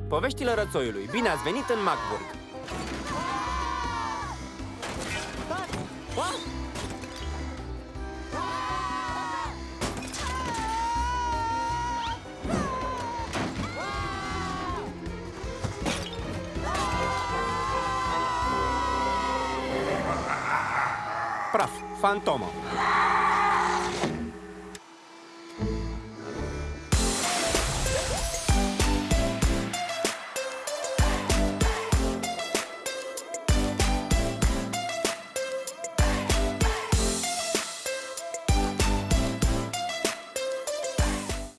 Poveștile Rățoiului. Bine ați venit în Macburg! Praf, fantomă.